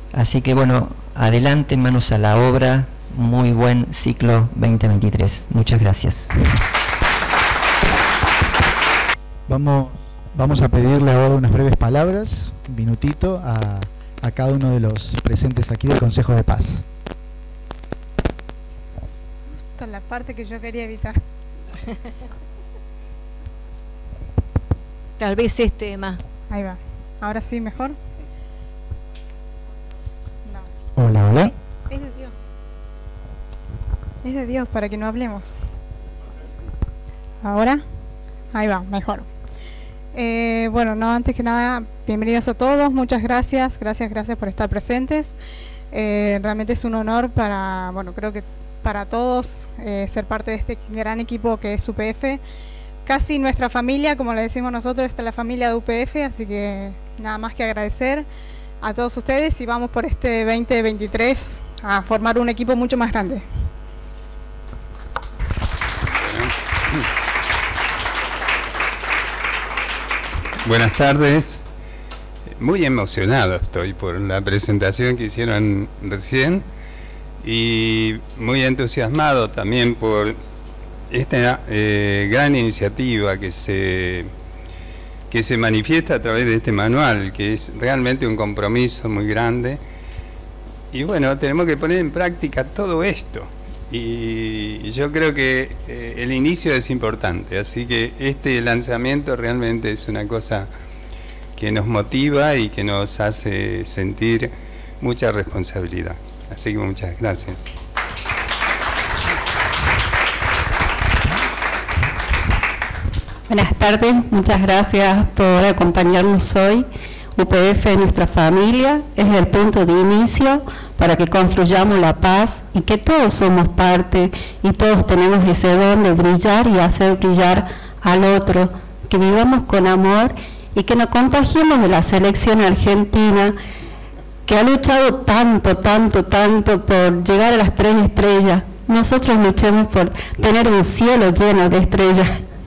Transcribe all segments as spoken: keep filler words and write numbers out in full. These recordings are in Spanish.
Así que bueno, adelante, manos a la obra, muy buen ciclo veinte veintitrés. Muchas gracias. Vamos, vamos a pedirle ahora unas breves palabras, un minutito, a, a cada uno de los presentes aquí del Consejo de Paz. Justo la parte que yo quería evitar. Tal vez este más. Ahí va. Ahora sí, mejor. No. Hola, hola. Es, es de Dios. Es de Dios para que no hablemos. Ahora. Ahí va, mejor. Eh, bueno, no, antes que nada, bienvenidos a todos. Muchas gracias. Gracias, gracias por estar presentes. Eh, realmente es un honor para, bueno, creo que para todos eh, ser parte de este gran equipo que es U P F. Casi nuestra familia, como le decimos nosotros, esta es la familia de U P F, así que nada más que agradecer a todos ustedes y vamos por este veinte veintitrés a formar un equipo mucho más grande. Buenas tardes. Muy emocionado estoy por la presentación que hicieron recién y muy entusiasmado también por esta eh, gran iniciativa que se, que se manifiesta a través de este manual, que es realmente un compromiso muy grande. Y bueno, tenemos que poner en práctica todo esto. Y yo creo que eh, el inicio es importante, así que este lanzamiento realmente es una cosa que nos motiva y que nos hace sentir mucha responsabilidad. Así que muchas gracias. Buenas tardes, muchas gracias por acompañarnos hoy. U P F es nuestra familia, es el punto de inicio para que construyamos la paz y que todos somos parte y todos tenemos ese don de brillar y hacer brillar al otro, que vivamos con amor y que nos contagiemos de la selección argentina que ha luchado tanto, tanto, tanto por llegar a las tres estrellas. Nosotros luchemos por tener un cielo lleno de estrellas.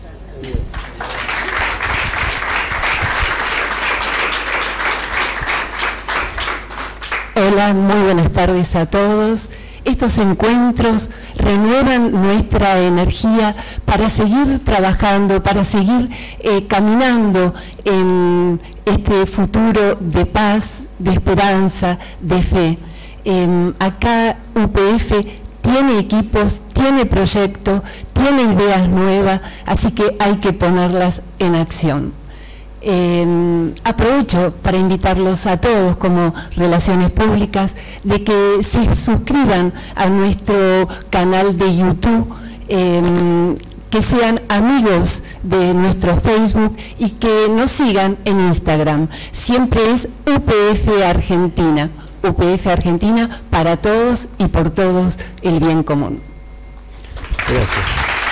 Hola, muy buenas tardes a todos. Estos encuentros renuevan nuestra energía para seguir trabajando, para seguir eh, caminando en este futuro de paz, de esperanza, de fe. Eh, acá U P F tiene equipos, tiene proyectos, tiene ideas nuevas, así que hay que ponerlas en acción. Eh, aprovecho para invitarlos a todos como Relaciones Públicas de que se suscriban a nuestro canal de YouTube, eh, que sean amigos de nuestro Facebook y que nos sigan en Instagram. Siempre es U P F Argentina, U P F Argentina para todos y por todos el bien común. Gracias.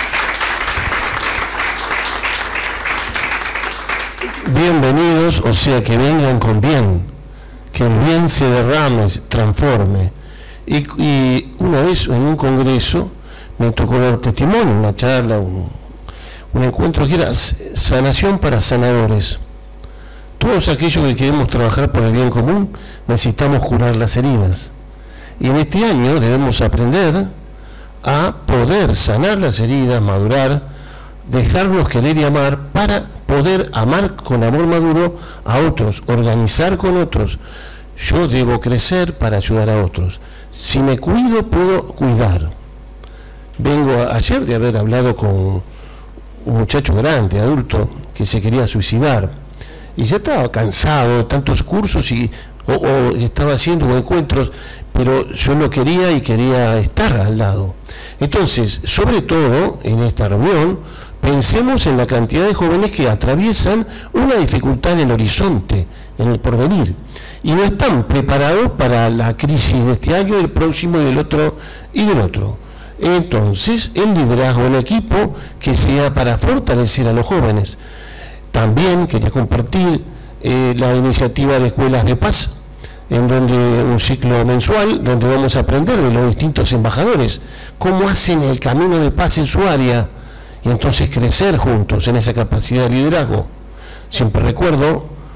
Bienvenidos, o sea, que vengan con bien, que el bien se derrame, se transforme. Y, y una vez en un congreso me tocó dar testimonio, una charla, un, un encuentro que era sanación para sanadores. Todos aquellos que queremos trabajar por el bien común necesitamos curar las heridas. Y en este año debemos aprender a poder sanar las heridas, madurar, dejarnos querer y amar para poder amar con amor maduro a otros, organizar con otros. Yo debo crecer para ayudar a otros. Si me cuido, puedo cuidar. Vengo a, ayer de haber hablado con un muchacho grande, adulto, que se quería suicidar. Y ya estaba cansado de tantos cursos y o, o estaba haciendo encuentros, pero yo no quería y quería estar al lado. Entonces, sobre todo, en esta reunión, pensemos en la cantidad de jóvenes que atraviesan una dificultad en el horizonte, en el porvenir, y no están preparados para la crisis de este año, del próximo, y del otro, y del otro. Entonces, el liderazgo en equipo que sea para fortalecer a los jóvenes. También quería compartir eh, la iniciativa de Escuelas de Paz, en donde un ciclo mensual, donde vamos a aprender de los distintos embajadores, cómo hacen el camino de paz en su área, y entonces crecer juntos en esa capacidad de liderazgo. Siempre recuerdo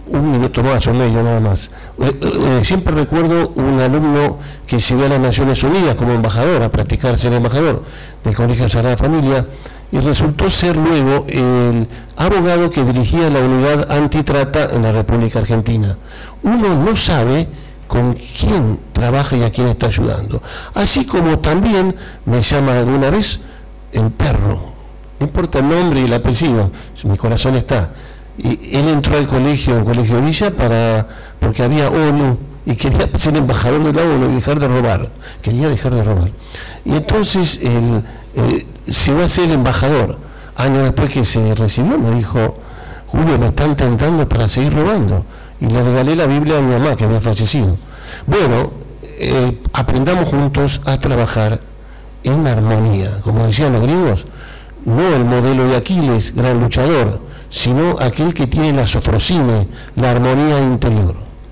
un minuto más o medio nada más. Eh, eh, siempre recuerdo un alumno que se dio a las Naciones Unidas como embajador, a practicar ser embajador del Colegio Sagrada Familia, y resultó ser luego el abogado que dirigía la unidad antitrata en la República Argentina. Uno no sabe con quién trabaja y a quién está ayudando. Así como también me llama alguna vez el perro, no importa el nombre y el apellido, mi corazón está. Y él entró al colegio, al colegio Villa, para, porque había ONU y quería ser embajador de la ONU y dejar de robar, quería dejar de robar. Y entonces él eh, se va a ser embajador. Años después que se recibió me dijo, Julio, me están tentando para seguir robando. Y le regalé la Biblia a mi mamá, que había fallecido. Bueno, eh, aprendamos juntos a trabajar en armonía. Como decían los griegos, no el modelo de Aquiles, gran luchador, sino aquel que tiene la soprosime, la armonía interior.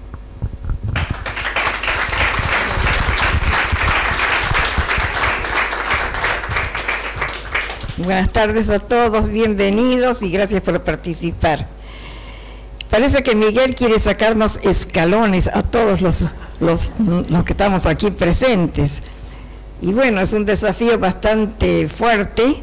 Buenas tardes a todos, bienvenidos y gracias por participar. Parece que Miguel quiere sacarnos escalones a todos los, los, los que estamos aquí presentes. Y bueno, es un desafío bastante fuerte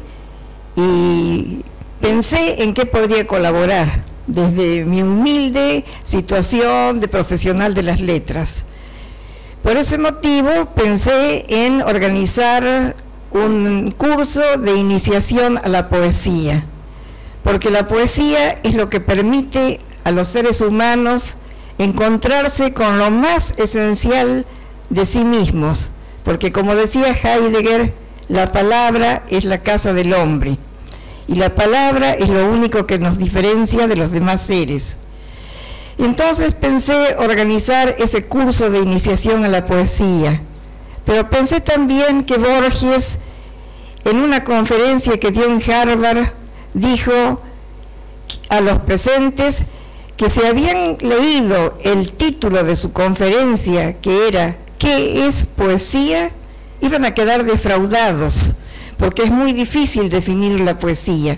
y pensé en qué podría colaborar desde mi humilde situación de profesional de las letras. Por ese motivo pensé en organizar un curso de iniciación a la poesía, porque la poesía es lo que permite a los seres humanos encontrarse con lo más esencial de sí mismos, porque como decía Heidegger, la palabra es la casa del hombre, y la palabra es lo único que nos diferencia de los demás seres. Entonces pensé organizar ese curso de iniciación a la poesía, pero pensé también que Borges, en una conferencia que dio en Harvard, dijo a los presentes que si habían leído el título de su conferencia, que era ¿qué es poesía?, iban a quedar defraudados, porque es muy difícil definir la poesía.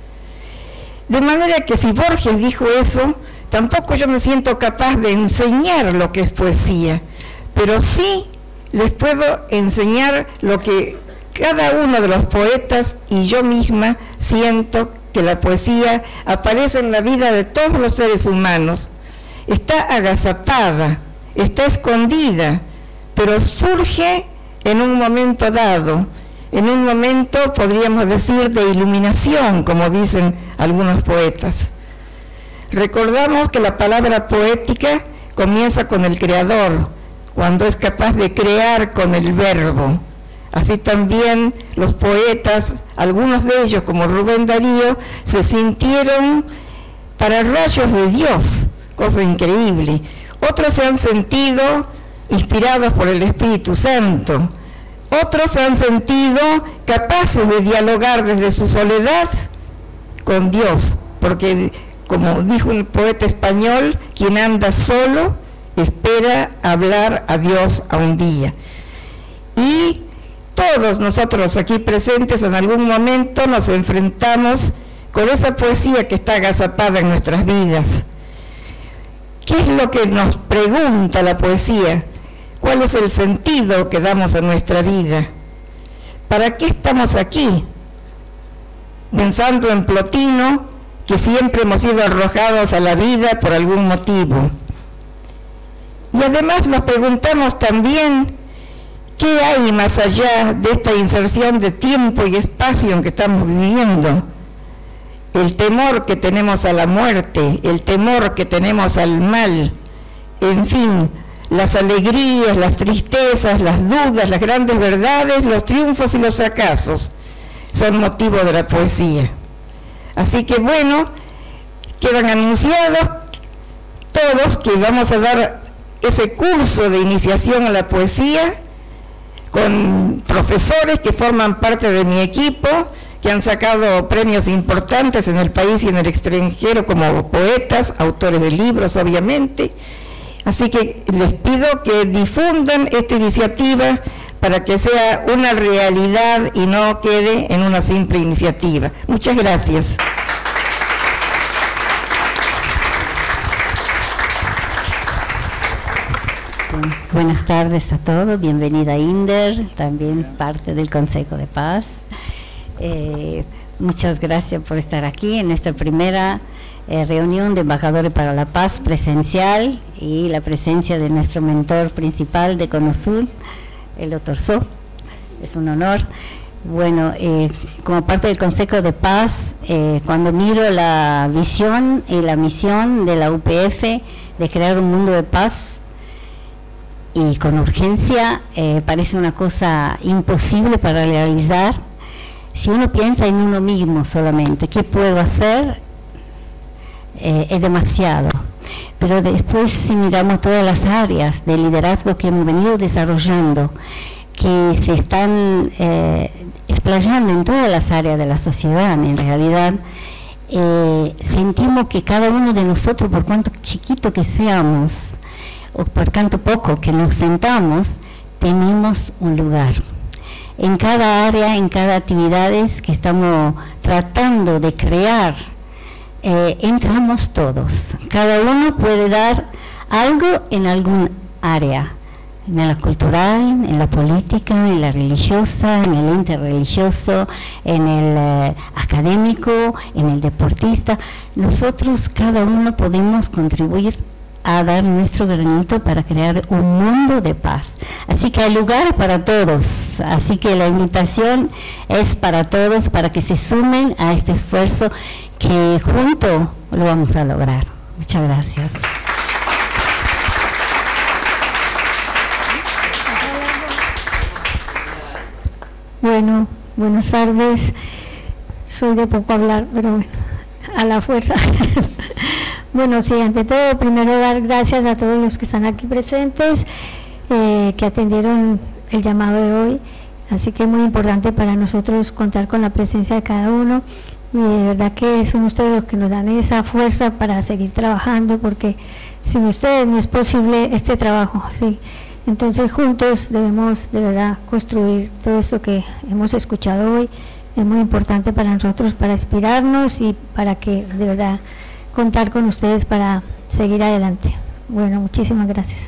De manera que si Borges dijo eso, tampoco yo me siento capaz de enseñar lo que es poesía, pero sí les puedo enseñar lo que cada uno de los poetas y yo misma siento que la poesía aparece en la vida de todos los seres humanos. Está agazapada, está escondida, pero surge en un momento dado, en un momento, podríamos decir, de iluminación, como dicen algunos poetas. Recordamos que la palabra poética comienza con el creador, cuando es capaz de crear con el verbo. Así también los poetas, algunos de ellos como Rubén Darío, se sintieron pararrayos de Dios, cosa increíble. Otros se han sentido inspirados por el Espíritu Santo. Otros se han sentido capaces de dialogar desde su soledad con Dios, porque como dijo un poeta español, quien anda solo espera hablar a Dios a un día. Y todos nosotros aquí presentes en algún momento nos enfrentamos con esa poesía que está agazapada en nuestras vidas. ¿Qué es lo que nos pregunta la poesía? ¿Cuál es el sentido que damos a nuestra vida? ¿Para qué estamos aquí? Pensando en Plotino, que siempre hemos sido arrojados a la vida por algún motivo. Y además nos preguntamos también, ¿qué hay más allá de esta inserción de tiempo y espacio en que estamos viviendo? El temor que tenemos a la muerte, el temor que tenemos al mal, en fin, las alegrías, las tristezas, las dudas, las grandes verdades, los triunfos y los fracasos son motivo de la poesía. Así que bueno, quedan anunciados todos que vamos a dar ese curso de iniciación a la poesía con profesores que forman parte de mi equipo, que han sacado premios importantes en el país y en el extranjero como poetas, autores de libros obviamente. Así que les pido que difundan esta iniciativa para que sea una realidad y no quede en una simple iniciativa. Muchas gracias. Bueno, buenas tardes a todos, bienvenida Inder, también parte del Consejo de Paz. Eh, muchas gracias por estar aquí en nuestra primera eh, reunión de embajadores para la paz presencial y la presencia de nuestro mentor principal de CONOSUR, el doctor So. Es un honor. Bueno, eh, como parte del Consejo de Paz, eh, cuando miro la visión y la misión de la U P F de crear un mundo de paz y con urgencia, eh, parece una cosa imposible para realizar. Si uno piensa en uno mismo solamente, ¿qué puedo hacer? Eh, es demasiado. Pero después, si miramos todas las áreas de liderazgo que hemos venido desarrollando, que se están eh, explayando en todas las áreas de la sociedad, en realidad, eh, sentimos que cada uno de nosotros, por cuanto chiquito que seamos, o por cuanto poco que nos sentamos, tenemos un lugar. En cada área, en cada actividad que estamos tratando de crear, eh, entramos todos. Cada uno puede dar algo en algún área. En la cultural, en la política, en la religiosa, en el interreligioso, en el eh, académico, en el deportista. Nosotros, cada uno, podemos contribuir a dar nuestro granito para crear un mundo de paz. Así que hay lugar para todos. Así que la invitación es para todos, para que se sumen a este esfuerzo que juntos lo vamos a lograr. Muchas gracias. Bueno, buenas tardes. Soy de poco hablar, pero bueno, a la fuerza. Bueno, sí, ante todo, primero dar gracias a todos los que están aquí presentes, eh, que atendieron el llamado de hoy. Así que es muy importante para nosotros contar con la presencia de cada uno. Y de verdad que son ustedes los que nos dan esa fuerza para seguir trabajando, porque sin ustedes no es posible este trabajo, sí. Entonces juntos debemos de verdad construir todo esto que hemos escuchado hoy. Es muy importante para nosotros, para inspirarnos y para que de verdad contar con ustedes para seguir adelante. Bueno, muchísimas gracias.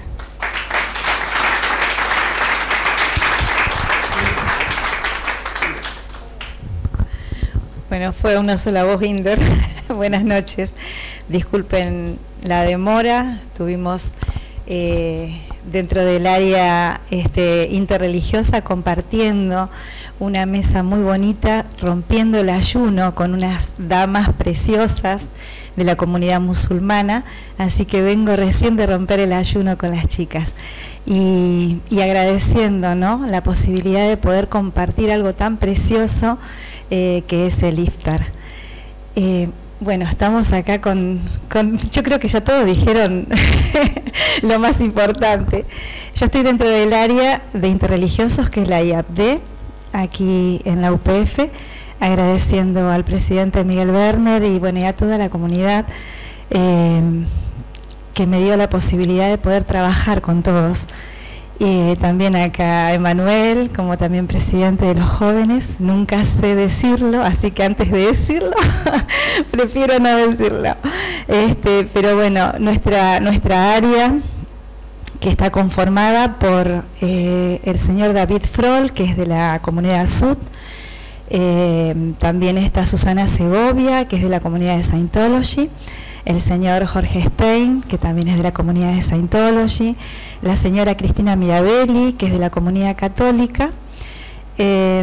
Bueno, fue una sola voz, Inder. Buenas noches. Disculpen la demora. Tuvimos eh, dentro del área este, interreligiosa compartiendo una mesa muy bonita, rompiendo el ayuno con unas damas preciosas de la comunidad musulmana. Así que vengo recién de romper el ayuno con las chicas. Y, y agradeciendo, ¿no?, la posibilidad de poder compartir algo tan precioso eh, que es el iftar. Eh, bueno, estamos acá con, con, yo creo que ya todos dijeron lo más importante. Yo estoy dentro del área de interreligiosos, que es la I A P D, aquí en la U P F, agradeciendo al presidente Miguel Werner y, bueno, y a toda la comunidad eh, que me dio la posibilidad de poder trabajar con todos. Y también acá Emanuel, como también presidente de los jóvenes. Nunca sé decirlo, así que antes de decirlo, prefiero no decirlo. Este, pero bueno, nuestra, nuestra área, que está conformada por eh, el señor David Froll, que es de la comunidad Sud. Eh, también está Susana Segovia, que es de la comunidad de Scientology. El señor Jorge Stein, que también es de la comunidad de Scientology, la señora Cristina Mirabelli, que es de la comunidad católica. Eh,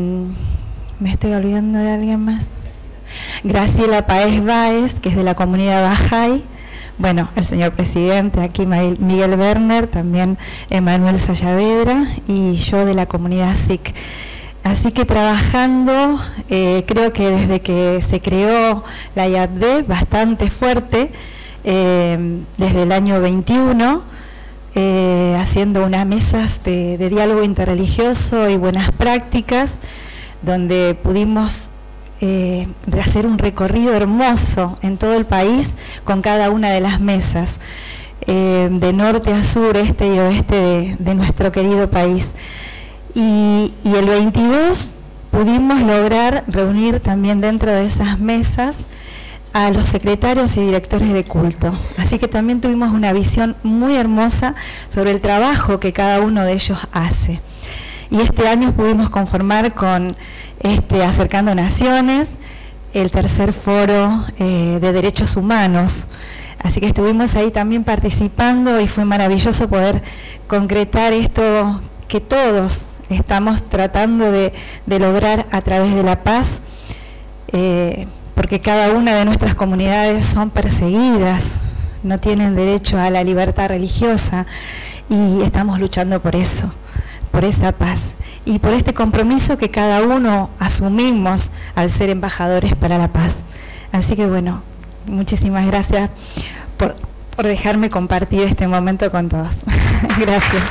¿Me estoy olvidando de alguien más? Graciela Paez Báez, que es de la comunidad Bahá'í. Bueno, el señor presidente, aquí Miguel Werner, también Emanuel Sayavedra, y yo de la comunidad S I C. Así que trabajando, eh, creo que desde que se creó la I A P D, bastante fuerte, eh, desde el año veintiuno, eh, haciendo unas mesas de, de diálogo interreligioso y buenas prácticas, donde pudimos eh, hacer un recorrido hermoso en todo el país con cada una de las mesas, eh, de norte a sur, este y oeste de, de nuestro querido país. Y, y el veintidós pudimos lograr reunir también dentro de esas mesas a los secretarios y directores de culto. Así que también tuvimos una visión muy hermosa sobre el trabajo que cada uno de ellos hace. Y este año pudimos conformar con este, Acercando Naciones, el tercer foro eh, de derechos humanos. Así que estuvimos ahí también participando y fue maravilloso poder concretar esto que todos estamos tratando de, de lograr a través de la paz, eh, porque cada una de nuestras comunidades son perseguidas, no tienen derecho a la libertad religiosa y estamos luchando por eso, por esa paz y por este compromiso que cada uno asumimos al ser embajadores para la paz. Así que bueno, muchísimas gracias por, por dejarme compartir este momento con todos. Gracias.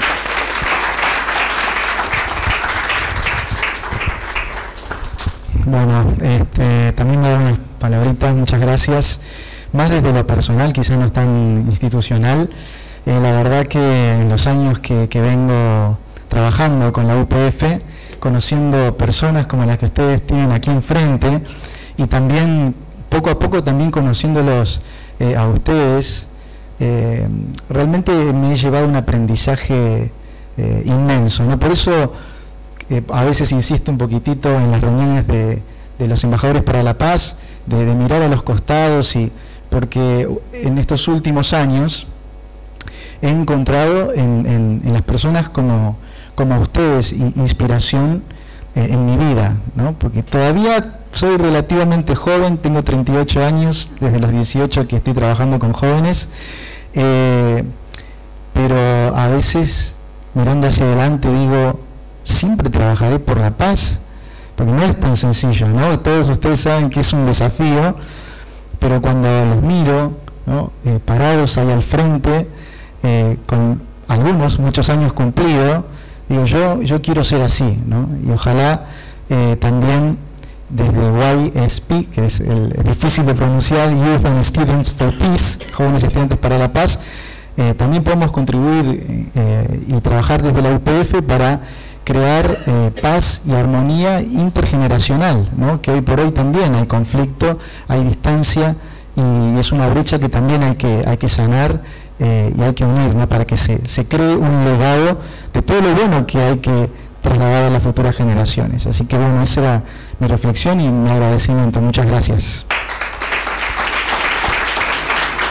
Bueno, este, también me da unas palabritas, muchas gracias. Más desde lo personal, quizás no tan institucional. Eh, la verdad que en los años que, que vengo trabajando con la U P F, conociendo personas como las que ustedes tienen aquí enfrente, y también poco a poco también conociéndolos eh, a ustedes, eh, realmente me he llevado un aprendizaje eh, inmenso, ¿no? Por eso eh, a veces insisto un poquitito en las reuniones de, de los embajadores para la paz, de, de mirar a los costados, y porque en estos últimos años he encontrado en, en, en las personas como, como ustedes inspiración eh, en mi vida, ¿no? Porque todavía soy relativamente joven, tengo treinta y ocho años, desde los dieciocho que estoy trabajando con jóvenes, eh, pero a veces mirando hacia adelante digo, siempre trabajaré por la paz, porque no es tan sencillo, ¿no? Todos ustedes saben que es un desafío, pero cuando los miro, ¿no? eh, parados ahí al frente, eh, con algunos, muchos años cumplidos, digo, yo, yo quiero ser así, ¿no? Y ojalá eh, también desde Y S P, que es el es difícil de pronunciar, Youth and Students for Peace, Jóvenes Estudiantes para la Paz, eh, también podemos contribuir eh, y trabajar desde la U P F para crear eh, paz y armonía intergeneracional, ¿no? Que hoy por hoy también hay conflicto, hay distancia, y es una brecha que también hay que, hay que sanar eh, y hay que unir, ¿no? Para que se, se cree un legado de todo lo bueno que hay que trasladar a las futuras generaciones. Así que bueno, esa era mi reflexión y mi agradecimiento. Muchas gracias.